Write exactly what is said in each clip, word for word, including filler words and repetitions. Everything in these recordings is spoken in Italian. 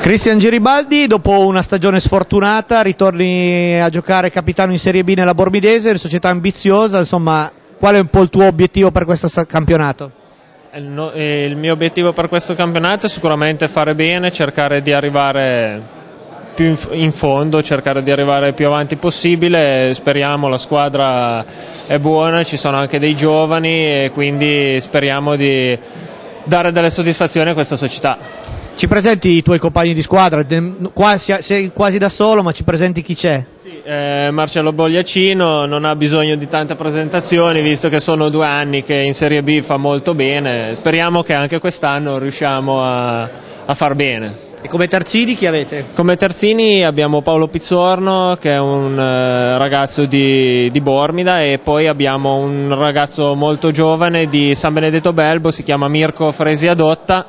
Cristian Geribaldi, dopo una stagione sfortunata, ritorni a giocare capitano in Serie B nella Bormidese, una società ambiziosa, insomma, qual è un po' il tuo obiettivo per questo campionato? Il, no, il mio obiettivo per questo campionato è sicuramente fare bene, cercare di arrivare più in, in fondo, cercare di arrivare più avanti possibile. Speriamo, la squadra è buona, ci sono anche dei giovani e quindi speriamo di dare delle soddisfazioni a questa società. Ci presenti i tuoi compagni di squadra? Sei quasi da solo, ma ci presenti chi c'è? Sì, eh, Marcello Bogliacino non ha bisogno di tante presentazioni, visto che sono due anni che in Serie B fa molto bene. Speriamo che anche quest'anno riusciamo a, a far bene. E come terzini chi avete? Come terzini abbiamo Paolo Pizzorno, che è un eh, ragazzo di, di Bormida, e poi abbiamo un ragazzo molto giovane di San Benedetto Belbo, si chiama Mirko Fresiadotta.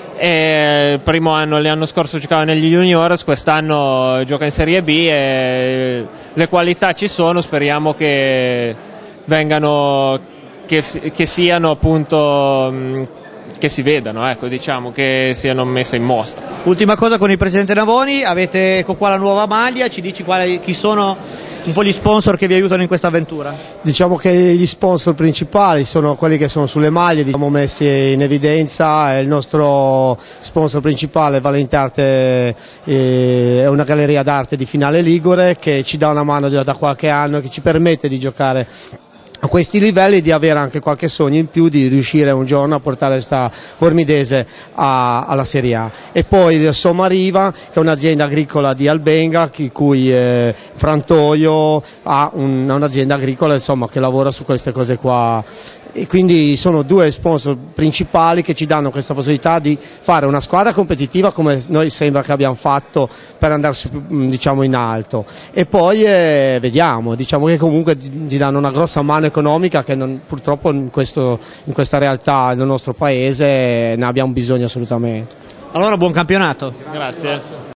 E il primo anno, l'anno scorso giocava negli juniors, quest'anno gioca in Serie B e le qualità ci sono, speriamo che vengano, che, che siano appunto, che si vedano, ecco, diciamo, che siano messe in mostra. Ultima cosa con il presidente Navoni, avete ecco qua la nuova maglia, ci dici quali, chi sono un po' gli sponsor che vi aiutano in questa avventura? Diciamo che gli sponsor principali sono quelli che sono sulle maglie, diciamo, messi in evidenza. Il nostro sponsor principale, Valente Arte, è una galleria d'arte di Finale Ligure che ci dà una mano già da qualche anno e che ci permette di giocare a questi livelli e di avere anche qualche sogno in più di riuscire un giorno a portare questa Bormidese a, alla Serie A. E poi Somariva, che è un'azienda agricola di Albenga, in cui eh, Frantoio ha un, un'azienda agricola, insomma, che lavora su queste cose qua. E quindi sono due sponsor principali che ci danno questa possibilità di fare una squadra competitiva come noi sembra che abbiamo fatto per andare su, diciamo, in alto, e poi eh, vediamo, diciamo che comunque ti danno una grossa mano economica che non, purtroppo in, questo, in questa realtà del nostro paese ne abbiamo bisogno assolutamente. Allora buon campionato. Grazie.